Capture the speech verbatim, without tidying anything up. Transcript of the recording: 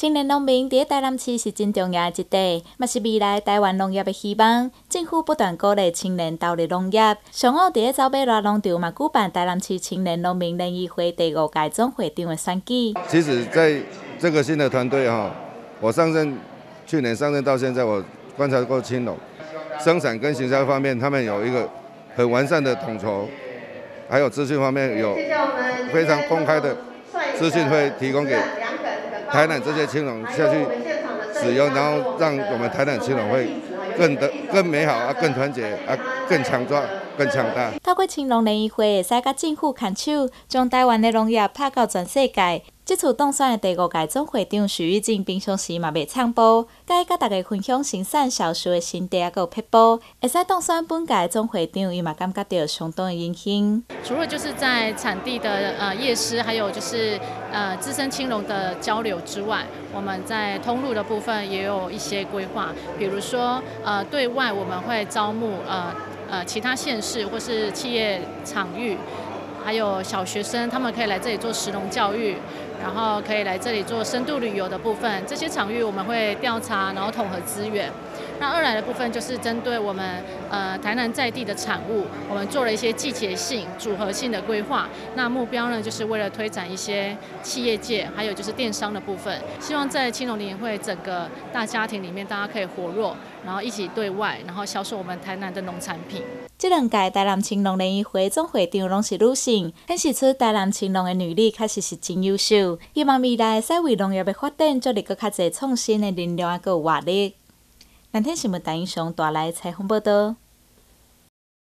青年农民伫台南市是真重要的一地，嘛是未来台湾农业的希望。政府不断鼓励青年投入农业，上午伫走马热农场嘛举办台南市青年农民联谊会第五届总会长的选举。 其实，在这个新的团队哈，我上任去年上任到现在，我观察过青农生产跟行销方面，他们有一个很完善的统筹，还有资讯方面有非常公开的资讯会提供给台南这些青农下去使用，然后让我们台南青农会更的更美好啊，更团结啊，更强壮、更强大。 透过青农联谊会，会使甲政府牵手，将台湾的农业拍到全世界。这次当选的第五届总会长徐玉静平常时嘛袂唱播，甲伊甲大家分享生产销售的心得，还有撇步，会使当选本届总会长，伊嘛感觉到相当的荣幸。 除了就是在产地的呃业师，还有就是呃资深青农的交流之外，我们在通路的部分也有一些规划，比如说呃对外我们会招募呃呃其他县市或是企业场域。还有小学生，他们可以来这里做食农教育，然后可以来这里做深度旅游的部分。这些场域我们会调查，然后统合资源。那二来的部分就是针对我们呃台南在地的产物，我们做了一些季节性、组合性的规划。那目标呢，就是为了推展一些企业界，还有就是电商的部分。希望在青农联谊会整个大家庭里面，大家可以活络，然后一起对外，然后销售我们台南的农产品。 这两届台南青农联谊会总会长拢是女性，显示出台南青农的女力确实是真优秀。希望未来会使为农业的发展做入更较侪创新的能量，还有活力。南天新闻台英雄带来采访报道。